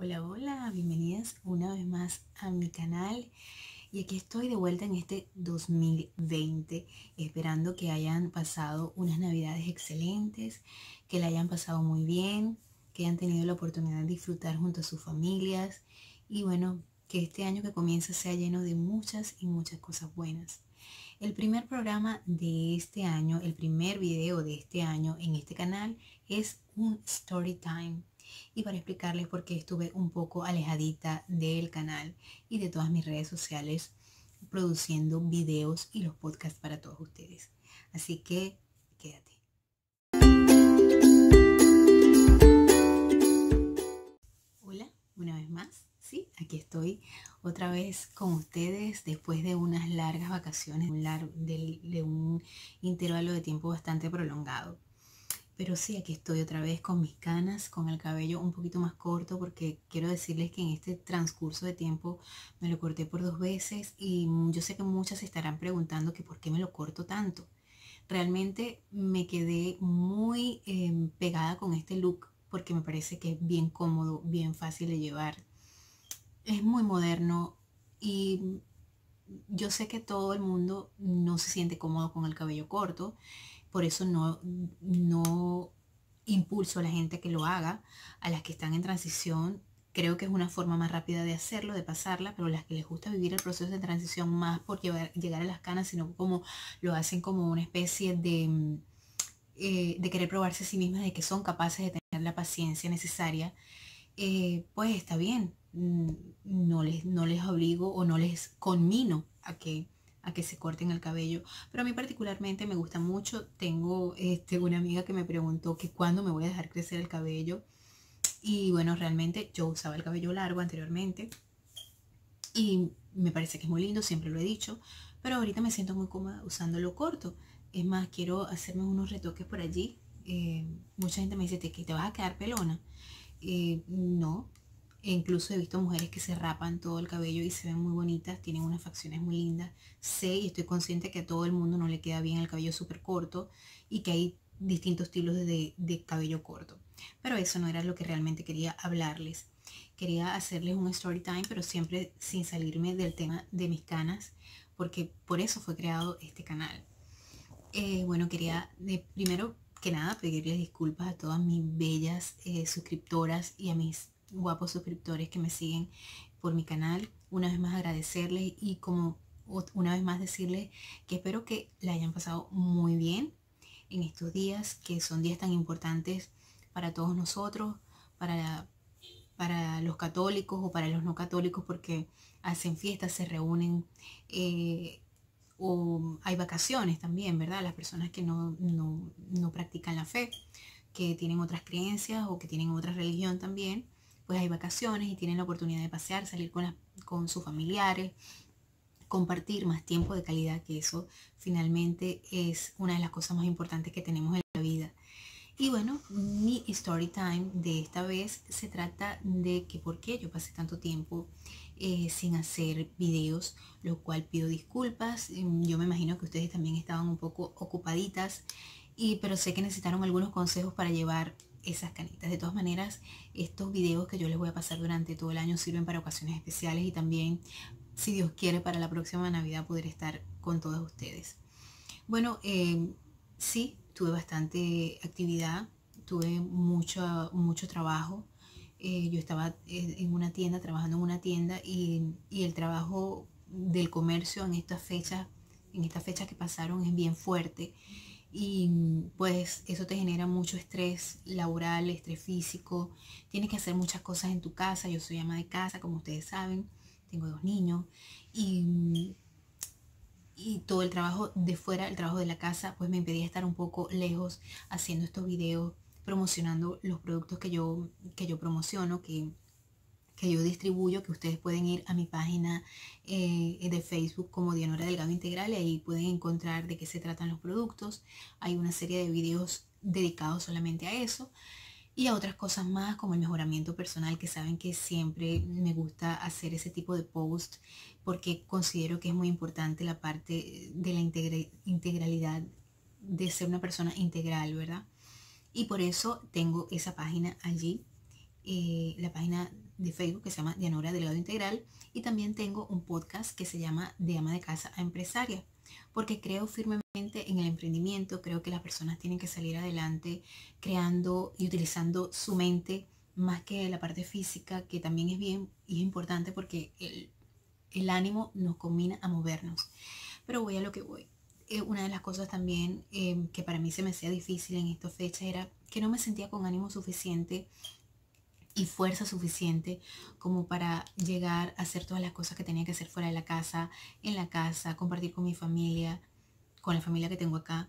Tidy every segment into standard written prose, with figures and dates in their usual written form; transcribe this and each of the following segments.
Hola, hola, bienvenidas una vez más a mi canal y aquí estoy de vuelta en este 2020, esperando que hayan pasado unas navidades excelentes, que la hayan pasado muy bien, que hayan tenido la oportunidad de disfrutar junto a sus familias y bueno, que este año que comienza sea lleno de muchas y muchas cosas buenas. El primer programa de este año, el primer video de este año en este canal es un story time. Y para explicarles por qué estuve un poco alejadita del canal y de todas mis redes sociales produciendo videos y los podcasts para todos ustedes. Así que quédate. Hola, una vez más. Sí, aquí estoy otra vez con ustedes después de unas largas vacaciones, de un intervalo de tiempo bastante prolongado. Pero sí, aquí estoy otra vez con mis canas, con el cabello un poquito más corto, porque quiero decirles que en este transcurso de tiempo me lo corté por 2 veces y yo sé que muchas se estarán preguntando que por qué me lo corto tanto. Realmente me quedé muy pegada con este look porque me parece que es bien cómodo, bien fácil de llevar. Es muy moderno y yo sé que todo el mundo no se siente cómodo con el cabello corto, por eso no impulso a la gente que lo haga. A las que están en transición, creo que es una forma más rápida de hacerlo, de pasarla, pero las que les gusta vivir el proceso de transición más por llegar a las canas, sino como lo hacen como una especie de querer probarse a sí mismas de que son capaces de tener la paciencia necesaria, pues está bien. No les obligo o no les conmino a que se corten el cabello, pero a mí particularmente me gusta mucho. Tengo una amiga que me preguntó que cuándo me voy a dejar crecer el cabello y bueno, realmente yo usaba el cabello largo anteriormente y me parece que es muy lindo, siempre lo he dicho, pero ahorita me siento muy cómoda usándolo corto. Es más, quiero hacerme unos retoques por allí. Mucha gente me dice que te vas a quedar pelona. No, e incluso he visto mujeres que se rapan todo el cabello y se ven muy bonitas, tienen unas facciones muy lindas. Sé y estoy consciente que a todo el mundo no le queda bien el cabello súper corto y que hay distintos estilos de cabello corto. Pero eso no era lo que realmente quería hablarles. Quería hacerles un story time, pero siempre sin salirme del tema de mis canas, porque por eso fue creado este canal. Bueno, quería primero que nada pedirles disculpas a todas mis bellas suscriptoras y a mis guapos suscriptores que me siguen por mi canal. Una vez más agradecerles y como una vez más decirles que espero que la hayan pasado muy bien en estos días, que son días tan importantes para todos nosotros, para, para los católicos o para los no católicos, porque hacen fiestas, se reúnen. O hay vacaciones también, ¿verdad? Las personas que no practican la fe, que tienen otras creencias o que tienen otra religión también, pues hay vacaciones y tienen la oportunidad de pasear, salir con sus familiares, compartir más tiempo de calidad, que eso finalmente es una de las cosas más importantes que tenemos en la vida. Y bueno, mi story time de esta vez se trata de que por qué yo pasé tanto tiempo sin hacer videos, lo cual pido disculpas. Yo me imagino que ustedes también estaban un poco ocupaditas, pero sé que necesitaron algunos consejos para llevar esas canitas. De todas maneras, estos videos que yo les voy a pasar durante todo el año sirven para ocasiones especiales y también, si Dios quiere, para la próxima Navidad poder estar con todos ustedes. Bueno, sí, tuve bastante actividad, tuve mucho trabajo. Yo estaba en una tienda, trabajando en una tienda y el trabajo del comercio en estas fechas que pasaron es bien fuerte. Y pues eso te genera mucho estrés laboral, estrés físico. Tienes que hacer muchas cosas en tu casa. Yo soy ama de casa, como ustedes saben. Tengo 2 niños. Y todo el trabajo de fuera, el trabajo de la casa, pues me impedía estar un poco lejos haciendo estos videos, promocionando los productos que yo promociono, que yo distribuyo, que ustedes pueden ir a mi página de Facebook como Dianora Delgado Integral y ahí pueden encontrar de qué se tratan los productos. Hay una serie de videos dedicados solamente a eso y a otras cosas más como el mejoramiento personal, que saben que siempre me gusta hacer ese tipo de post porque considero que es muy importante la parte de la integralidad, de ser una persona integral, ¿verdad? Y por eso tengo esa página allí, la página de Facebook que se llama Dianora Delgado Integral, y también tengo un podcast que se llama De ama de casa a empresaria, porque creo firmemente en el emprendimiento. Creo que las personas tienen que salir adelante creando y utilizando su mente más que la parte física, que también es bien y es importante porque el ánimo nos combina a movernos. Pero voy a lo que voy. Una de las cosas también que para mí se me hacía difícil en esta fecha era que no me sentía con ánimo suficiente y fuerza suficiente como para llegar a hacer todas las cosas que tenía que hacer fuera de la casa, en la casa, compartir con mi familia, con la familia que tengo acá,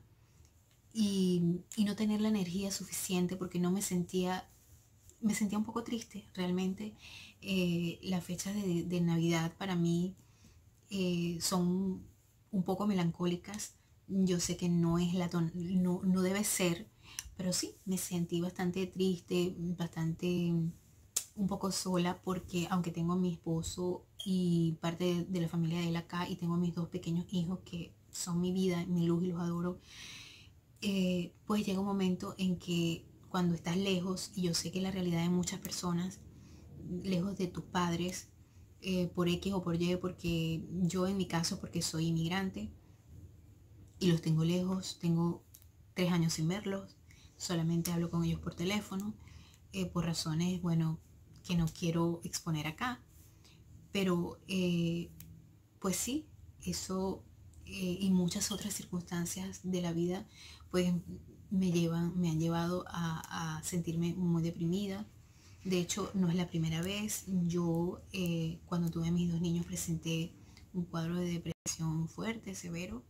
y no tener la energía suficiente porque no me sentía un poco triste realmente. Las fechas de Navidad para mí son un poco melancólicas. Yo sé que no es no debe ser, pero sí, me sentí bastante triste, bastante un poco sola, porque aunque tengo a mi esposo y parte de la familia de él acá, y tengo a mis dos pequeños hijos que son mi vida, mi luz, y los adoro, pues llega un momento en que cuando estás lejos, y yo sé que la realidad de muchas personas, lejos de tus padres, por X o por Y, porque yo en mi caso, porque soy inmigrante y los tengo lejos, tengo 3 años sin verlos, solamente hablo con ellos por teléfono, por razones, bueno, que no quiero exponer acá, pero pues sí, eso y muchas otras circunstancias de la vida pues me han llevado a sentirme muy deprimida. De hecho, no es la primera vez. Yo cuando tuve a mis dos niños presenté un cuadro de depresión fuerte, severo,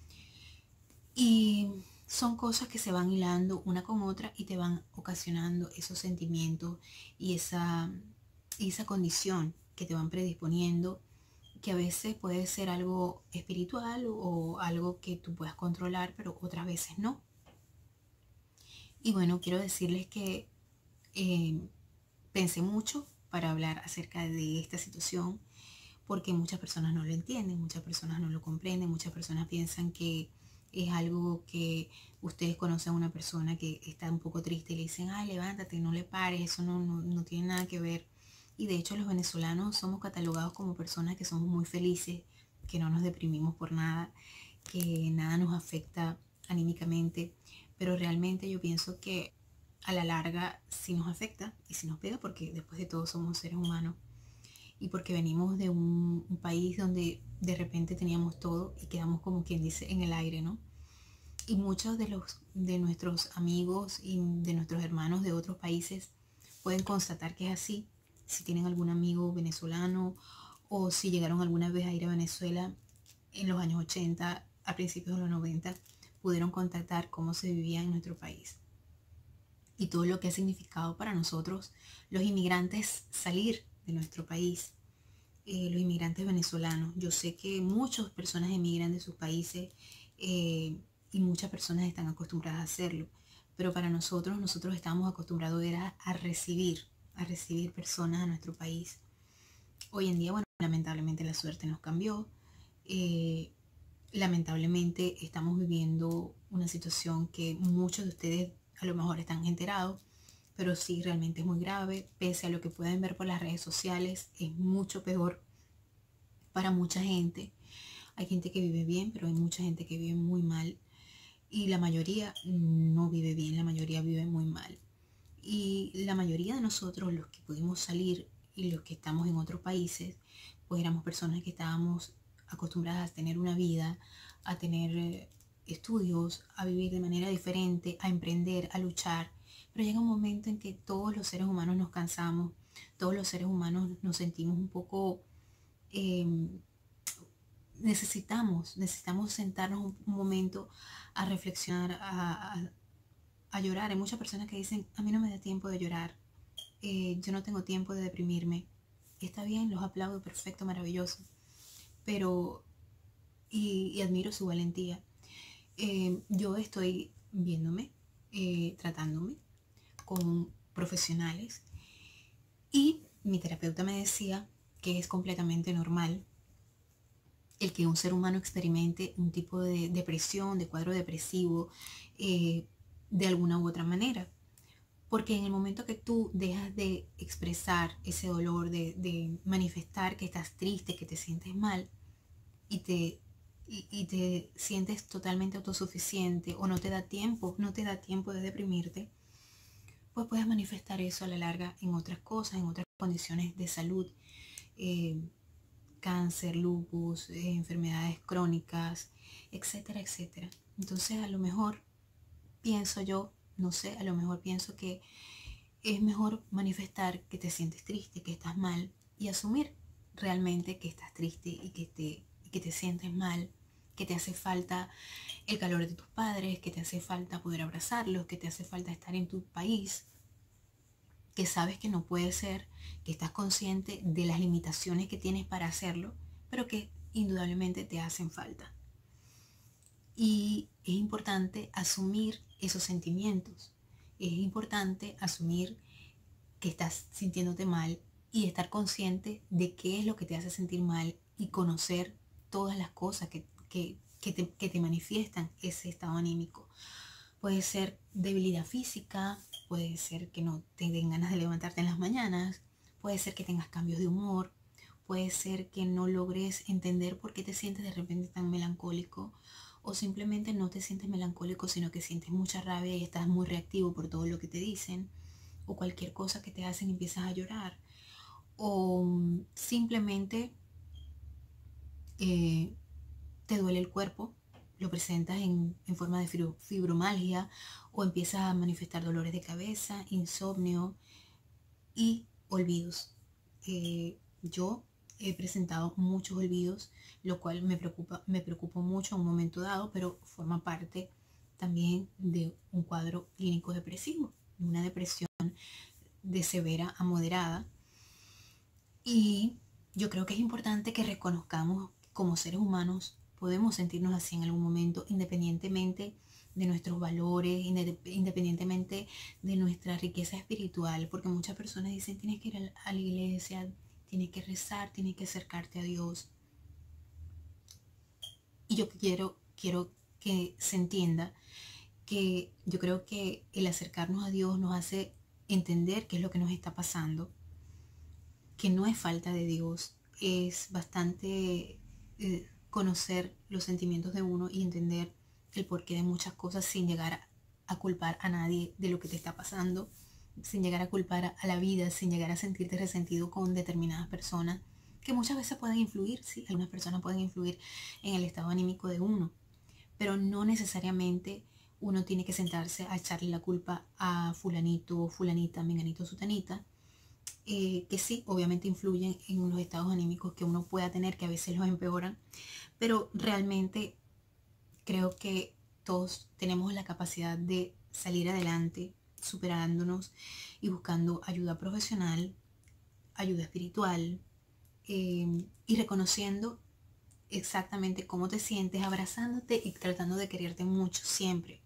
y son cosas que se van hilando una con otra y te van ocasionando esos sentimientos y esa condición que te van predisponiendo, que a veces puede ser algo espiritual o algo que tú puedas controlar, pero otras veces no. Y bueno, quiero decirles que eh, pensé mucho para hablar acerca de esta situación, porque muchas personas no lo entienden, muchas personas no lo comprenden, muchas personas piensan que es algo que ustedes conocen a una persona que está un poco triste y le dicen, ay, levántate, no le pares, eso no tiene nada que ver. Y de hecho los venezolanos somos catalogados como personas que somos muy felices, que no nos deprimimos por nada, que nada nos afecta anímicamente, pero realmente yo pienso que a la larga sí nos afecta y sí nos pega, porque después de todo somos seres humanos, y porque venimos de un país donde de repente teníamos todo y quedamos, como quien dice, en el aire, ¿no? Y muchos de nuestros amigos y de nuestros hermanos de otros países pueden constatar que es así. Si tienen algún amigo venezolano o si llegaron alguna vez a ir a Venezuela en los años 80, a principios de los 90, pudieron contactar cómo se vivía en nuestro país y todo lo que ha significado para nosotros los inmigrantes salir de nuestro país, los inmigrantes venezolanos. Yo sé que muchas personas emigran de sus países y muchas personas están acostumbradas a hacerlo, pero para nosotros estamos acostumbrados a recibir personas a nuestro país. Hoy en día, bueno, lamentablemente la suerte nos cambió. Eh, Lamentablemente estamos viviendo una situación que muchos de ustedes a lo mejor están enterados, pero sí, realmente es muy grave. Pese a lo que pueden ver por las redes sociales, es mucho peor para mucha gente. Hay gente que vive bien, pero hay mucha gente que vive muy mal, y la mayoría no vive bien, la mayoría vive muy mal. Y la mayoría de nosotros, los que pudimos salir y los que estamos en otros países, pues éramos personas que estábamos acostumbradas a tener una vida, a tener estudios, a vivir de manera diferente, a emprender, a luchar. Pero llega un momento en que todos los seres humanos nos cansamos, todos los seres humanos nos sentimos un poco... necesitamos sentarnos un momento a reflexionar, a llorar. Hay muchas personas que dicen, a mí no me da tiempo de llorar, yo no tengo tiempo de deprimirme. Está bien, los aplaudo, perfecto, maravilloso, pero y admiro su valentía. Yo estoy viéndome, tratándome con profesionales, y mi terapeuta me decía que es completamente normal el que un ser humano experimente un tipo de depresión, de cuadro depresivo, de alguna u otra manera. Porque en el momento que tú dejas de expresar ese dolor, de manifestar que estás triste, que te sientes mal y te sientes totalmente autosuficiente o no te da tiempo de deprimirte, pues puedes manifestar eso a la larga en otras cosas, en otras condiciones de salud, eh, cáncer, lupus, enfermedades crónicas, etcétera, etcétera. Entonces a lo mejor pienso yo, no sé, a lo mejor pienso que es mejor manifestar que te sientes triste, que estás mal y asumir realmente que estás triste y que te sientes mal, que te hace falta el calor de tus padres, que te hace falta poder abrazarlos, que te hace falta estar en tu país, que sabes que no puede ser, que estás consciente de las limitaciones que tienes para hacerlo, pero que indudablemente te hacen falta. Y es importante asumir esos sentimientos. Es importante asumir que estás sintiéndote mal y estar consciente de qué es lo que te hace sentir mal y conocer todas las cosas que te manifiestan ese estado anímico. Puede ser debilidad física, puede ser que no te den ganas de levantarte en las mañanas, puede ser que tengas cambios de humor, puede ser que no logres entender por qué te sientes de repente tan melancólico o simplemente no te sientes melancólico, sino que sientes mucha rabia y estás muy reactivo por todo lo que te dicen o cualquier cosa que te hacen empiezas a llorar o simplemente eh, te duele el cuerpo, lo presentas en forma de fibromialgia o empiezas a manifestar dolores de cabeza, insomnio y olvidos. Yo he presentado muchos olvidos, lo cual me preocupa mucho en un momento dado, pero forma parte también de un cuadro clínico depresivo, una depresión de severa a moderada. Y yo creo que es importante que reconozcamos como seres humanos podemos sentirnos así en algún momento, independientemente de nuestros valores, independientemente de nuestra riqueza espiritual, porque muchas personas dicen tienes que ir a la iglesia, tienes que rezar, tienes que acercarte a Dios. Y yo quiero que se entienda que yo creo que el acercarnos a Dios nos hace entender qué es lo que nos está pasando, que no es falta de Dios, es bastante conocer los sentimientos de uno y entender el porqué de muchas cosas sin llegar a culpar a nadie de lo que te está pasando, sin llegar a culpar a la vida, sin llegar a sentirte resentido con determinadas personas que muchas veces pueden influir, sí, algunas personas pueden influir en el estado anímico de uno, pero no necesariamente uno tiene que sentarse a echarle la culpa a fulanito, fulanita, menganito, sutanita, que sí, obviamente influyen en los estados anímicos que uno pueda tener, que a veces los empeoran, pero realmente creo que todos tenemos la capacidad de salir adelante, superándonos y buscando ayuda profesional, ayuda espiritual, y reconociendo exactamente cómo te sientes, abrazándote y tratando de quererte mucho siempre.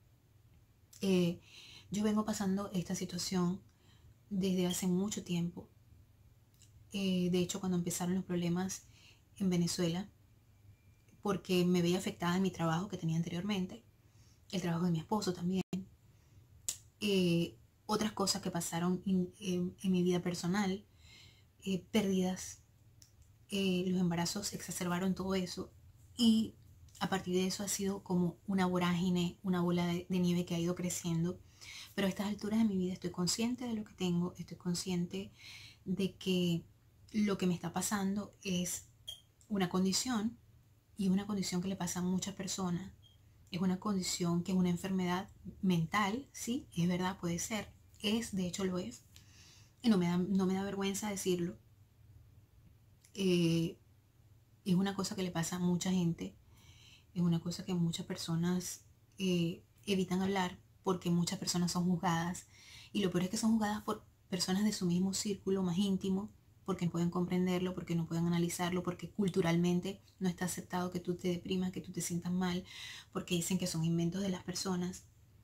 Yo vengo pasando esta situación desde hace mucho tiempo. De hecho, cuando empezaron los problemas en Venezuela, porque me veía afectada en mi trabajo que tenía anteriormente, el trabajo de mi esposo también, otras cosas que pasaron en mi vida personal, pérdidas, los embarazos exacerbaron todo eso y a partir de eso ha sido como una vorágine, una bola de nieve que ha ido creciendo. Pero a estas alturas de mi vida estoy consciente de lo que tengo, estoy consciente de que lo que me está pasando es una condición y es una condición que le pasa a muchas personas. Es una condición que es una enfermedad mental, sí, es verdad, puede ser. De hecho lo es. Y no me da vergüenza decirlo. Es una cosa que le pasa a mucha gente. Es una cosa que muchas personas evitan hablar porque muchas personas son juzgadas. Y lo peor es que son juzgadas por personas de su mismo círculo más íntimo, porque no pueden comprenderlo, porque no pueden analizarlo, porque culturalmente no está aceptado que tú te deprimas, que tú te sientas mal, porque dicen que son inventos de las personas.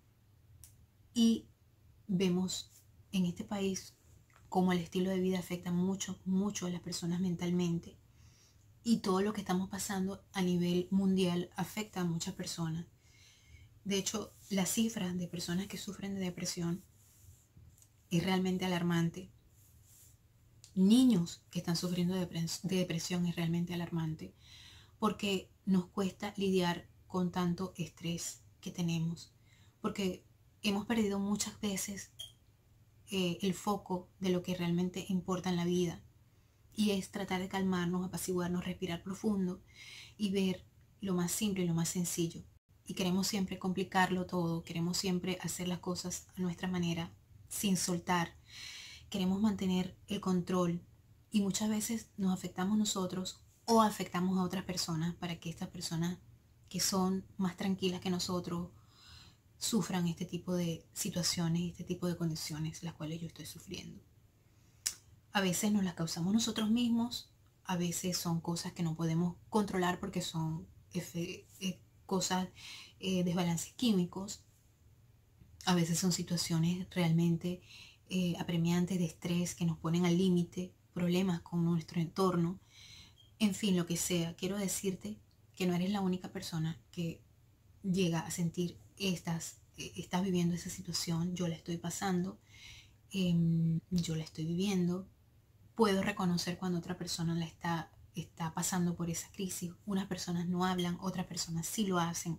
Y vemos en este país cómo el estilo de vida afecta mucho, mucho a las personas mentalmente. Y todo lo que estamos pasando a nivel mundial afecta a muchas personas. De hecho, las cifras de personas que sufren de depresión es realmente alarmante. Niños que están sufriendo de depresión es realmente alarmante, porque nos cuesta lidiar con tanto estrés que tenemos, porque hemos perdido muchas veces el foco de lo que realmente importa en la vida, y es tratar de calmarnos, apaciguarnos, respirar profundo y ver lo más simple y lo más sencillo. Y queremos siempre complicarlo todo, queremos siempre hacer las cosas a nuestra manera, sin soltar. Queremos mantener el control y muchas veces nos afectamos nosotros o afectamos a otras personas para que estas personas que son más tranquilas que nosotros sufran este tipo de situaciones, este tipo de condiciones las cuales yo estoy sufriendo. A veces nos las causamos nosotros mismos, a veces son cosas que no podemos controlar porque son cosas, desbalances químicos, a veces son situaciones realmente apremiantes de estrés que nos ponen al límite, problemas con nuestro entorno, en fin, lo que sea. Quiero decirte que no eres la única persona que llega a sentir estás viviendo esa situación. Yo la estoy pasando, yo la estoy viviendo. Puedo reconocer cuando otra persona está pasando por esa crisis. Unas personas no hablan, otras personas sí lo hacen.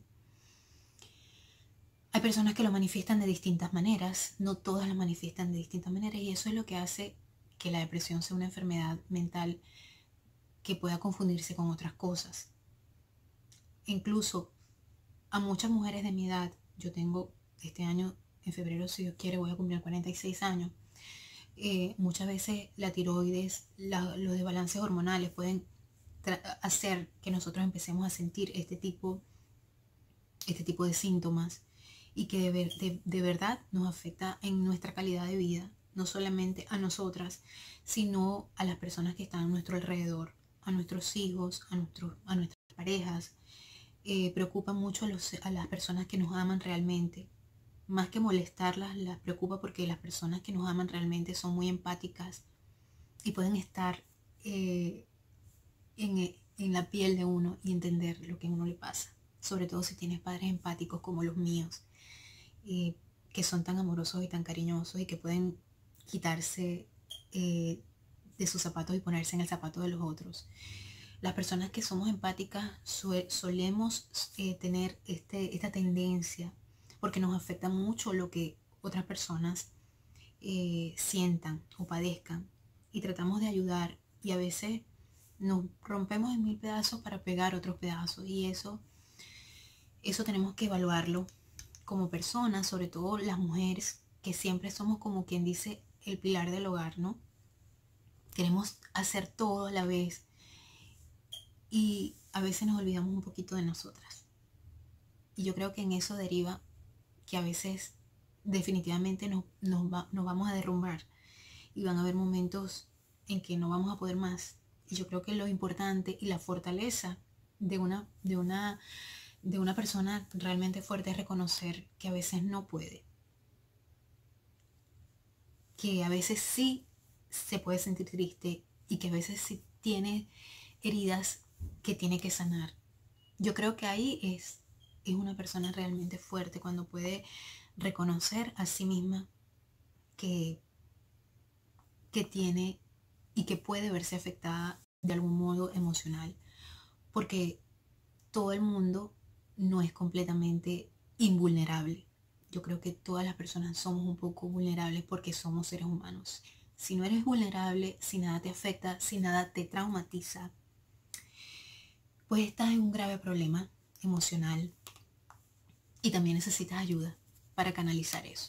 Hay personas que lo manifiestan de distintas maneras, no todas lo manifiestan de distintas maneras, y eso es lo que hace que la depresión sea una enfermedad mental que pueda confundirse con otras cosas. Incluso a muchas mujeres de mi edad, yo tengo este año, en febrero, si Dios quiere, voy a cumplir 46 años, muchas veces la tiroides, los desbalances hormonales pueden hacer que nosotros empecemos a sentir este tipo de síntomas, y que de verdad nos afecta en nuestra calidad de vida, no solamente a nosotras, sino a las personas que están a nuestro alrededor, a nuestros hijos, a nuestras parejas. Preocupa mucho a las personas que nos aman realmente. Más que molestarlas, las preocupa porque las personas que nos aman realmente son muy empáticas y pueden estar en la piel de uno y entender lo que a uno le pasa. Sobre todo si tienes padres empáticos como los míos, que son tan amorosos y tan cariñosos y que pueden quitarse de sus zapatos y ponerse en el zapato de los otros. Las personas que somos empáticas solemos tener esta tendencia, porque nos afecta mucho lo que otras personas sientan o padezcan, y tratamos de ayudar, y a veces nos rompemos en mil pedazos para pegar otros pedazos, y eso tenemos que evaluarlo como personas, sobre todo las mujeres, que siempre somos, como quien dice, el pilar del hogar, ¿no? Queremos hacer todo a la vez y a veces nos olvidamos un poquito de nosotras. Y yo creo que en eso deriva que a veces definitivamente nos vamos a derrumbar y van a haber momentos en que no vamos a poder más. Y yo creo que lo importante y la fortaleza de una persona realmente fuerte es reconocer que a veces no puede, que a veces sí se puede sentir triste y que a veces sí tiene heridas que tiene que sanar. Yo creo que ahí es una persona realmente fuerte cuando puede reconocer a sí misma que tiene y que puede verse afectada de algún modo emocional, porque todo el mundo no es completamente invulnerable. Yo creo que todas las personas somos un poco vulnerables porque somos seres humanos. Si no eres vulnerable, si nada te afecta, si nada te traumatiza, pues estás en un grave problema emocional y también necesitas ayuda para canalizar eso.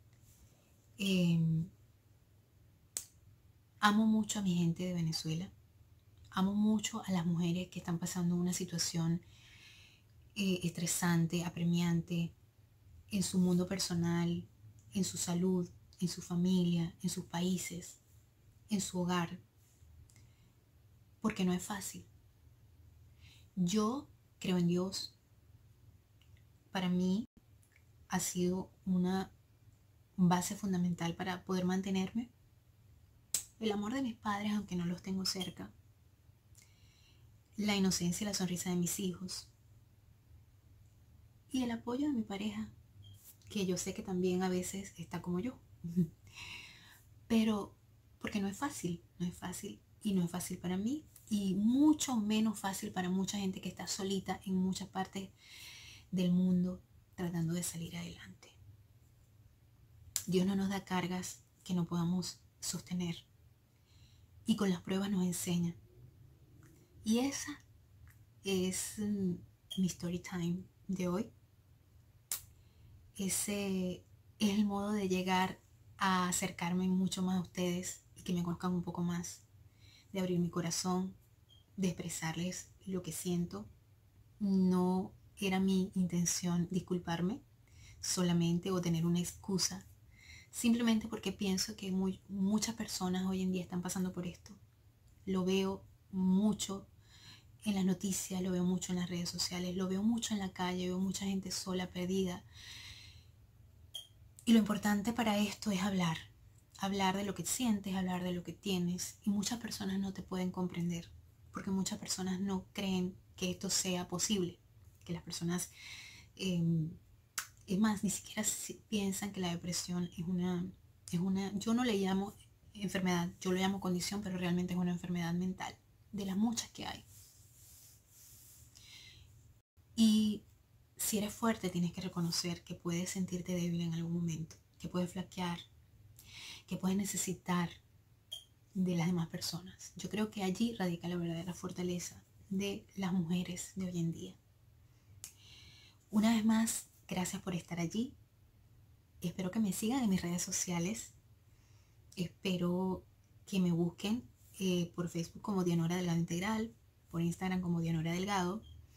Amo mucho a mi gente de Venezuela. Amo mucho a las mujeres que están pasando una situación estresante, apremiante, en su mundo personal, en su salud, en su familia, en sus países, en su hogar, porque no es fácil. Yo creo en Dios. Para mí ha sido una base fundamental para poder mantenerme. El amor de mis padres, aunque no los tengo cerca. La inocencia y la sonrisa de mis hijos. Y el apoyo de mi pareja, que yo sé que también a veces está como yo. pero porque no es fácil y no es fácil para mí y mucho menos fácil para mucha gente que está solita en muchas partes del mundo tratando de salir adelante. Dios no nos da cargas que no podamos sostener y con las pruebas nos enseña. Y esa es mi story time de hoy. Ese es el modo de llegar a acercarme mucho más a ustedes y que me conozcan un poco más, de abrir mi corazón, de expresarles lo que siento. No era mi intención disculparme solamente o tener una excusa, simplemente porque pienso que muchas personas hoy en día están pasando por esto. Lo veo mucho en las noticias, lo veo mucho en las redes sociales, lo veo mucho en la calle, veo mucha gente sola, perdida. Y lo importante para esto es hablar de lo que sientes, hablar de lo que tienes. Y muchas personas no te pueden comprender, porque muchas personas no creen que esto sea posible, que las personas, es más, ni siquiera piensan que la depresión es una, yo no le llamo enfermedad, yo lo llamo condición, pero realmente es una enfermedad mental, de las muchas que hay. Y si eres fuerte, tienes que reconocer que puedes sentirte débil en algún momento, que puedes flaquear, que puedes necesitar de las demás personas. Yo creo que allí radica la verdadera fortaleza de las mujeres de hoy en día. Una vez más, gracias por estar allí. Espero que me sigan en mis redes sociales. Espero que me busquen por Facebook como Dianora Delgado Integral, por Instagram como Dianora Delgado,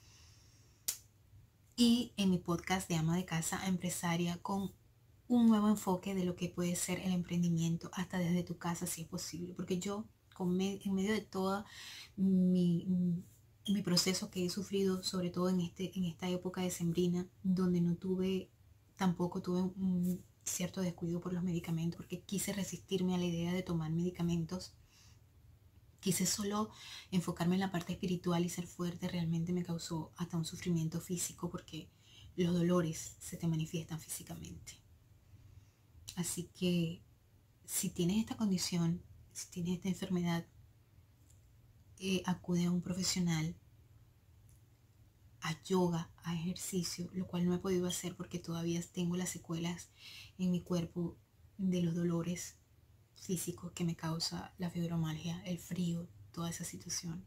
y en mi podcast de ama de casa empresaria con un nuevo enfoque de lo que puede ser el emprendimiento hasta desde tu casa si es posible, porque yo en medio de toda mi proceso que he sufrido, sobre todo en esta época decembrina, donde tampoco tuve un cierto descuido por los medicamentos, porque quise resistirme a la idea de tomar medicamentos. Quise solo enfocarme en la parte espiritual y ser fuerte. Realmente me causó hasta un sufrimiento físico porque los dolores se te manifiestan físicamente. Así que si tienes esta condición, si tienes esta enfermedad, acude a un profesional, a yoga, a ejercicio, lo cual no he podido hacer porque todavía tengo las secuelas en mi cuerpo de los dolores físicos que me causa la fibromialgia, el frío, toda esa situación.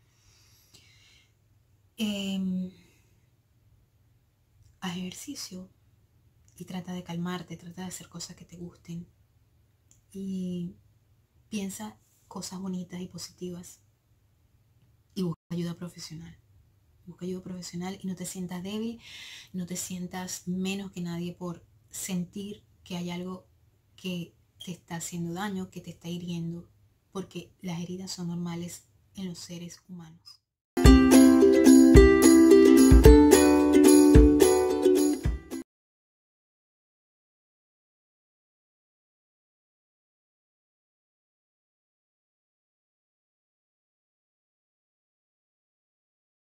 Haz ejercicio y trata de calmarte, trata de hacer cosas que te gusten y piensa cosas bonitas y positivas y busca ayuda profesional. Busca ayuda profesional y no te sientas débil, no te sientas menos que nadie por sentir que hay algo que te está haciendo daño, que te está hiriendo, porque las heridas son normales en los seres humanos.